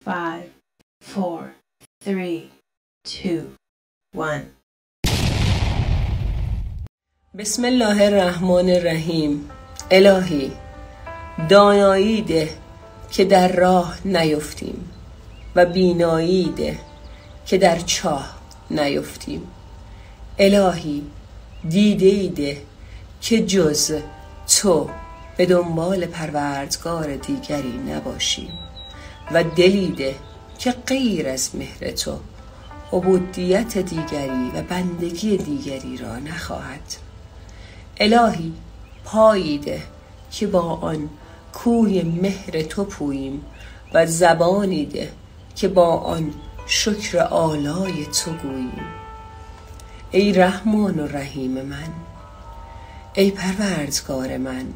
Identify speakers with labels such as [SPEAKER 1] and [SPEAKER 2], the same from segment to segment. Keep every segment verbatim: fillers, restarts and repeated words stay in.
[SPEAKER 1] five, four, three, two, one.
[SPEAKER 2] بسم الله الرحمن الرحیم. الهی دانایی ده که در راه نیفتیم و بینایی ده که در چاه نیفتیم. الهی دیده ده که جز تو به دنبال پروردگار دیگری نباشیم و دلی ده که غیر از مهر تو عبودیت دیگری و بندگی دیگری را نخواهد. الهی پایی ده که با آن کوی مهر تو پوییم و زبانی ده که با آن شکر آلای تو گوییم. ای رحمان و رحیم من، ای پروردگار من،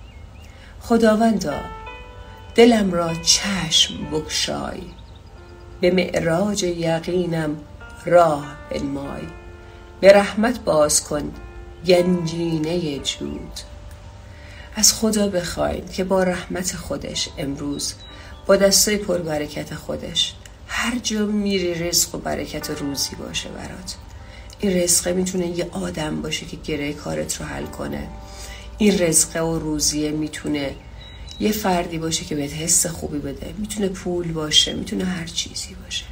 [SPEAKER 2] خداوندا دلم را چشم بگشای، به معراج یقینم راه بنمای، به رحمت باز کن گنجینه جود. از خدا بخواین که با رحمت خودش امروز با دستای پربرکت خودش هر جا میری رزق و برکت و روزی باشه برات. این رزقه میتونه یه آدم باشه که گره کارت رو حل کنه. این رزقه و روزیه میتونه یه فردی باشه که بهت حس خوبی بده. میتونه پول باشه، میتونه هر چیزی باشه.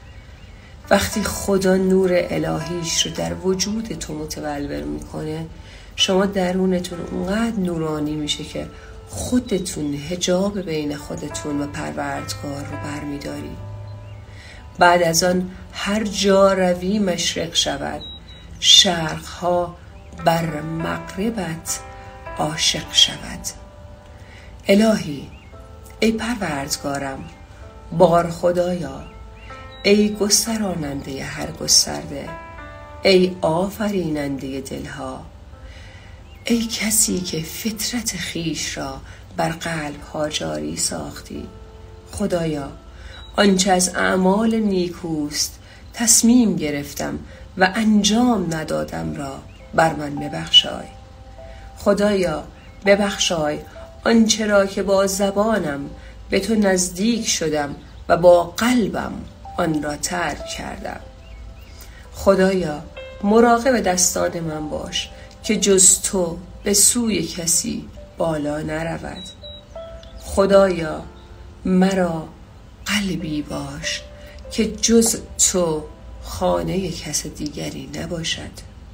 [SPEAKER 2] وقتی خدا نور الهیش رو در وجود تو متولور میکنه، شما درونتون اونقدر نورانی میشه که خودتون حجاب بین خودتون و پروردگار رو برمیداری. بعد از آن هر جا روی مشرق شود، شرقها بر مغربت عاشق شود. الهی ای پروردگارم، بار خدایا، ای گستراننده هر گسترده، ای آفریننده دلها، ای کسی که فطرت خیش را بر قلبها جاری ساختی. خدایا آنچه از اعمال نیکوست تصمیم گرفتم و انجام ندادم را بر من ببخشای. خدایا ببخشای آنچه را که با زبانم به تو نزدیک شدم و با قلبم آن را ترک کردم. خدایا مراقب دستان من باش که جز تو به سوی کسی بالا نرود. خدایا مرا قلبی باش که جز تو خانه کس دیگری نباشد.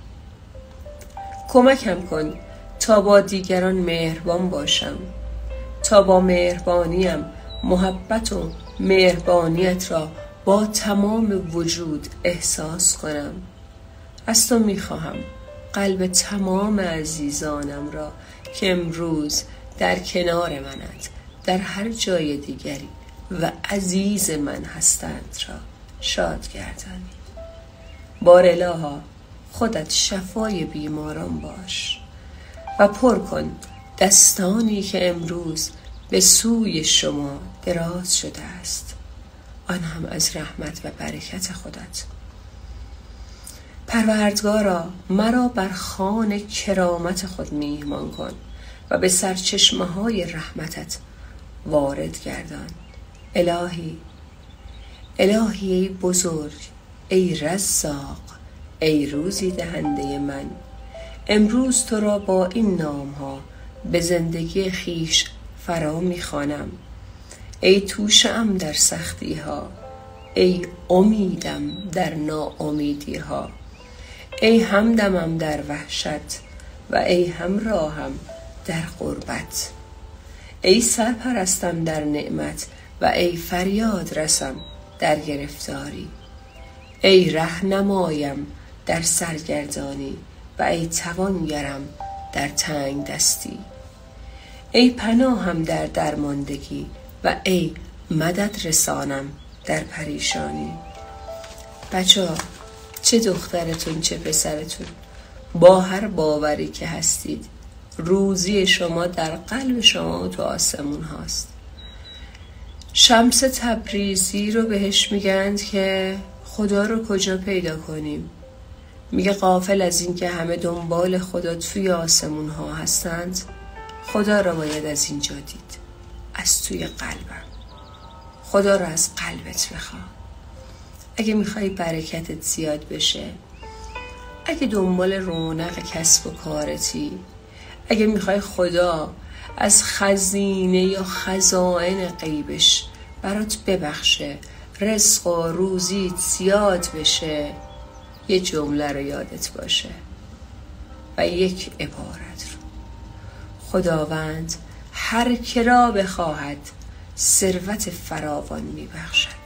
[SPEAKER 2] کمکم کن تا با دیگران مهربان باشم، تا با مهربانیم محبت و مهربانیت را با تمام وجود احساس کنم. از تو میخواهم قلب تمام عزیزانم را که امروز در کنار منت در هر جای دیگری و عزیز من هستند را شاد گردانی. بار الها خودت شفای بیماران باش و پر کن دستانی که امروز به سوی شما دراز شده است، آن هم از رحمت و برکت خودت. پروردگارا مرا بر خوان کرامت خود میهمان کن و به سرچشمه های رحمتت وارد گردان. الهی الهی ای بزرگ، ای رزاق، ای روزی دهنده من، امروز تو را با این نام ها به زندگی خیش فرا میخوانم. ای توشه‌ام در سختی ها، ای امیدم در ناامیدی ها، ای همدمم در وحشت و ای همراهم در غربت، ای سرپرستم در نعمت و ای فریاد رسم در گرفتاری، ای رهنمایم در سرگردانی و ای توانگرم در تنگ دستی، ای پناهم در درماندگی و ای مدد رسانم در پریشانی. بچه ها، چه دخترتون چه پسرتون، با هر باوری که هستید، روزی شما در قلب شما و تو آسمون هاست. شمس تبریزی رو بهش میگند که خدا رو کجا پیدا کنیم؟ میگه غافل از این که همه دنبال خدا توی آسمون ها هستند، خدا را باید از اینجا دید، از توی قلبم. خدا رو از قلبت بخوا. اگه میخوای برکتت زیاد بشه، اگه دنبال رونق کسب و کارتی، اگه میخوای خدا از خزینه یا خزائن غیبش برات ببخشه، رزق و روزیت زیاد بشه، یه جمله رو یادت باشه و یک عبارت رو: خداوند هر که را بخواهد ثروت فراوان میبخشد.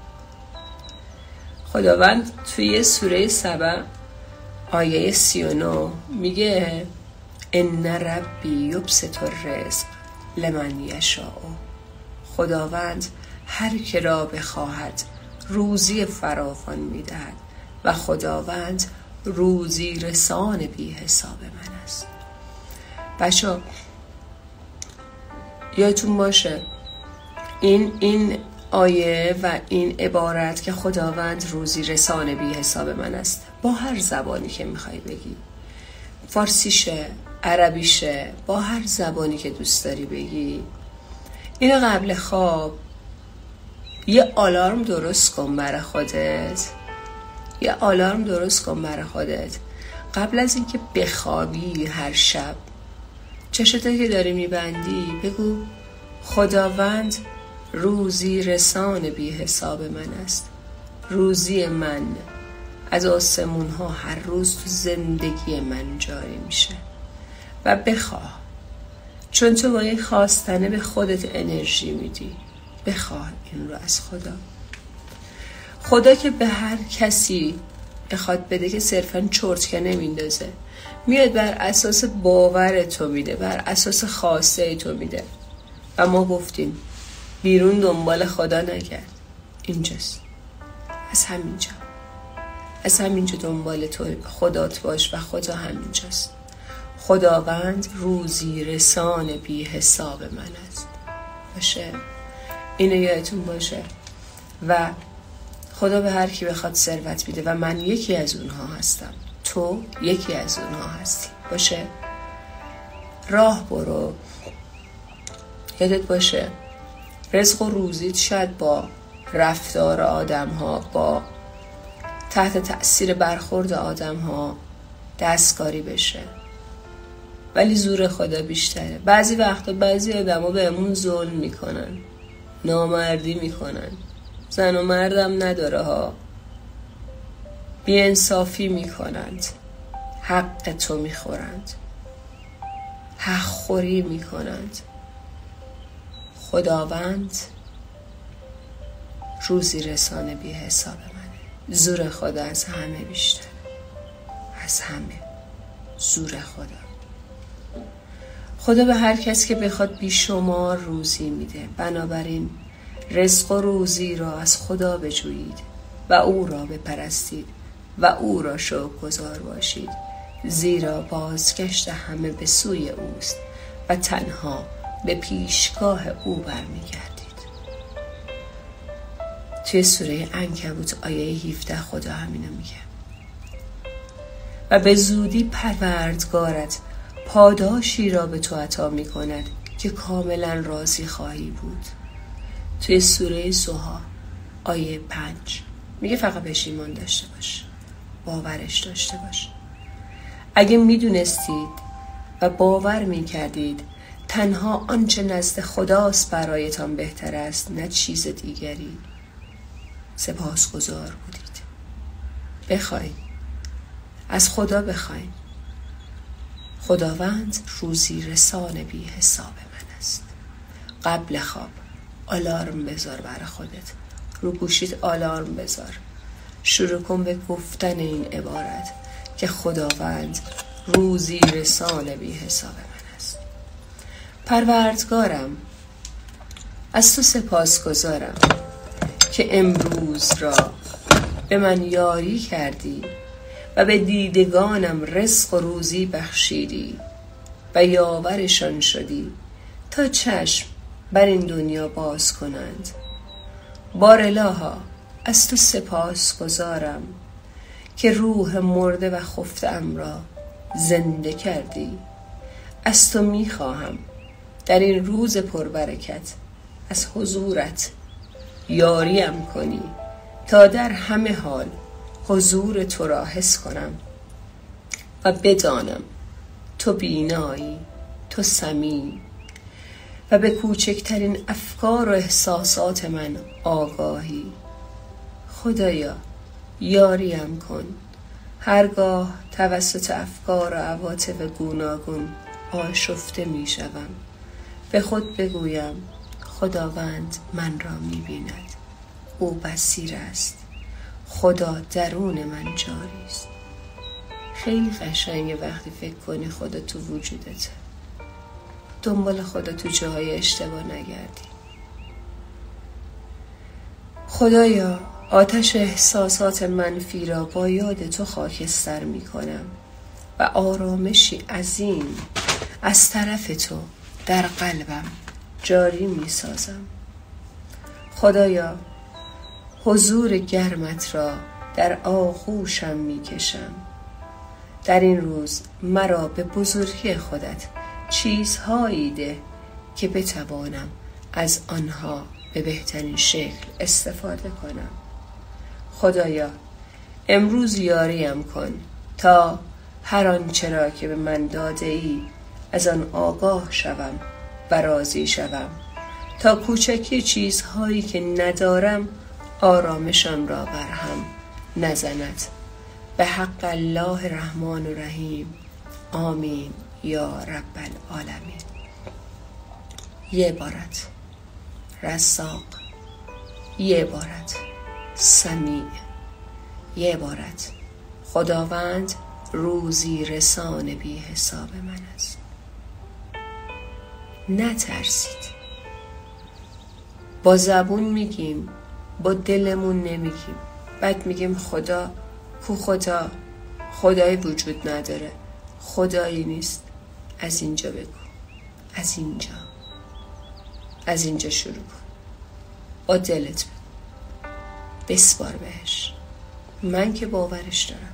[SPEAKER 2] خداوند توی سوره سبع آیه سی و نه میگه ان ربی یبسط الرزق لمن یشاء. خداوند هر که را بخواهد روزی فراوان میدهد و خداوند روزی رسان بی حساب من است. بچه یادتون باشه این این آیه و این عبارت که خداوند روزی رسان بی حساب من است، با هر زبانی که میخوای بگی، فارسیشه، عربیشه، با هر زبانی که دوست داری بگی، اینو قبل خواب یه آلارم درست کن برای خودت. یه آلارم درست کن برای خودت قبل از اینکه بخوابی. هر شب چشتو که داری میبندی بگو خداوند روزی رسان بی حساب من است. روزی من از آسمون ها هر روز تو زندگی من جاری میشه و بخواه، چون تو با این خواستنه به خودت انرژی میدی. بخواه این رو از خدا. خدا که به هر کسی بخواد بده که صرفا چرت که نمیندازه، میاد بر اساس باور تو میده، بر اساس خواسته تو میده. و ما گفتیم بیرون دنبال خدا نگرد، اینجاست، از همینجا از همینجا دنبال تو خدات باش و خدا همینجاست. خداوند روزی رسان بی حساب من است. باشه، اینو یادتون باشه. و خدا به هر کی بخواد ثروت میده و من یکی از اونها هستم، تو یکی از اونها هستی. باشه، راه برو. یادت باشه رزق و روزیت شاید با رفتار آدم ها، با تحت تأثیر برخورد آدم ها دستکاری بشه، ولی زور خدا بیشتره. بعضی وقتا بعضی آدم ها بهمون ظلم میکنن، نامردی میکنن، زن و مردم نداره ها، بی‌انصافی میکنند، حق تو میخورند، حق خوری میکنند. خداوند روزی رسانه بی حساب منه. زور خدا از همه بیشتره، از همه. زور خدا خدا به هر کس که بخواد بیشمار روزی میده. بنابراین رزق و روزی را از خدا بجویید و او را بپرستید و او را شکرگزار باشید، زیرا بازگشت همه به سوی اوست و تنها به پیشگاه او برمیگردید. توی سوره عنکبوت آیه هفده خدا همینو میگه. و به زودی پروردگارت پاداشی را به تو عطا میکند که کاملا راضی خواهی بود. توی سوره زها آیه پنج میگه فقط بهش ایمان داشته باش، باورش داشته باش. اگه میدونستید و باور میکردید تنها آنچه نزد خداست برایتان بهتر است، نه چیز دیگری، سپاسگزار بودید. بخواید، از خدا بخواید. خداوند روزی رسان بی حساب من است. قبل خواب آلارم بذار برای خودت، رو گوشیت آلارم بذار، شروع کن به گفتن این عبارت که خداوند روزی رسان بی حساب من است. پروردگارم، از تو سپاسگزارم که امروز را به من یاری کردی و به دیدگانم رزق و روزی بخشیدی و یاورشان شدی تا چشم بر این دنیا باز کنند. بار الها، از تو سپاسگزارم که روح مرده و خفته‌ام را زنده کردی. از تو میخواهم در این روز پربرکت از حضورت یاریم کنی تا در همه حال حضور تو را حس کنم و بدانم تو بینایی، تو سمیع و به کوچکترین افکار و احساسات من آگاهی. خدایا یاریم کن هرگاه توسط افکار و عواطف گوناگون آشفته می شوم. به خود بگویم خداوند من را می بیند، او بصیر است، خدا درون من جاری است. خیلی قشنگه وقتی فکر کنی خدا تو وجودته، دنبال خدا تو جاهای اشتباه نگردی. خدایا آتش احساسات منفی را با یاد تو خاکستر می کنم و آرامشی عظیم از طرف تو در قلبم جاری می سازم. خدایا حضور گرمت را در آغوشم می کشم. در این روز مرا به بزرگی خودت چیزهایی ده که بتوانم از آنها به بهترین شکل استفاده کنم. خدایا امروز یاریم کن تا هر آنچه را که به من داده ای از آن آگاه شوم و راضی شوم، تا کوچکی چیزهایی که ندارم آرامشم را برهم نزند. به حق الله رحمان و رحیم، آمین یا رب العالمین. یه عبارت رزاق، یه عبارت سمیع، یه عبارت خداوند روزی رسان بی حساب من است. نترسید. با زبون میگیم، با دلمون نمیگیم. بعد میگیم خدا کو خدا؟ خدایی وجود نداره، خدایی نیست. از اینجا بگو، از اینجا از اینجا شروع کن. با دلت بگو، بسپار بهش. من که باورش دارم.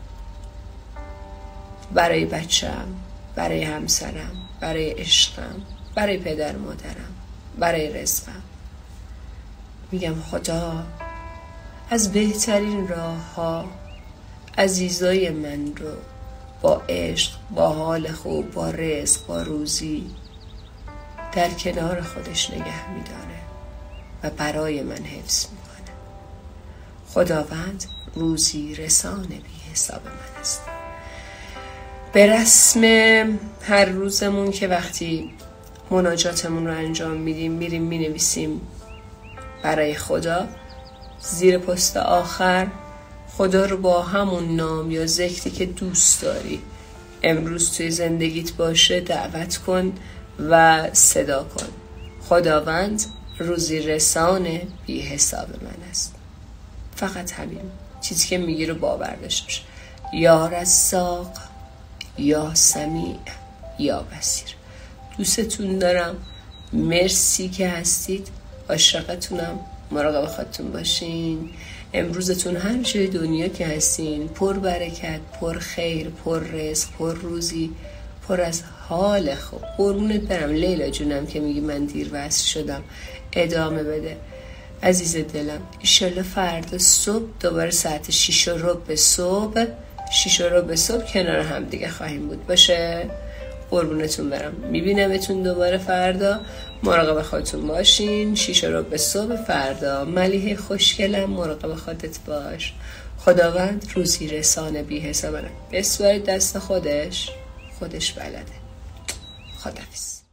[SPEAKER 2] برای بچه‌م، برای همسرم، برای عشقم، برای پدر مادرم، برای رزقم میگم خدا از بهترین راه ها عزیزای من رو با عشق، با حال خوب، با رزق، با روزی در کنار خودش نگه میداره و برای من حفظ میکنه. خداوند روزی رسان بی حساب من است. به رسم هر روزمون که وقتی مناجاتمون رو انجام میدیم میریم مینویسیم برای خدا، زیر پست آخر خدا رو با همون نام یا ذکری که دوست داری امروز توی زندگیت باشه دعوت کن و صدا کن. خداوند روزی رسان بی حساب من است. فقط همین چیزی که میگی رو باور داشته باش. یا رزاق، یا سمیع، یا بصیر. دوستتون دارم. مرسی که هستید. عاشقتونم. مراقب خودتون باشین. امروزتون هر جای دنیا که هستین پر برکت، پر خیر، پر رزق، پر روزی، پر از حال خوب. قربونت برم لیلا جونم که میگی من دیر وصل شدم. ادامه بده عزیز دلم. ایشالله فردا صبح دوباره ساعت شیش و ربع صبح شیش و ربع صبح کنار هم دیگه خواهیم بود. باشه؟ قربونتون برم. میبینمتون دوباره فردا. مراقب خودتون باشین. شیش و ربع صبح فردا. ملیحه خوشگلم مراقب خودت باش. خداوند روزی رسانه بی حسابه. بسپارید دست خودش، خودش بلده. خداحافظ.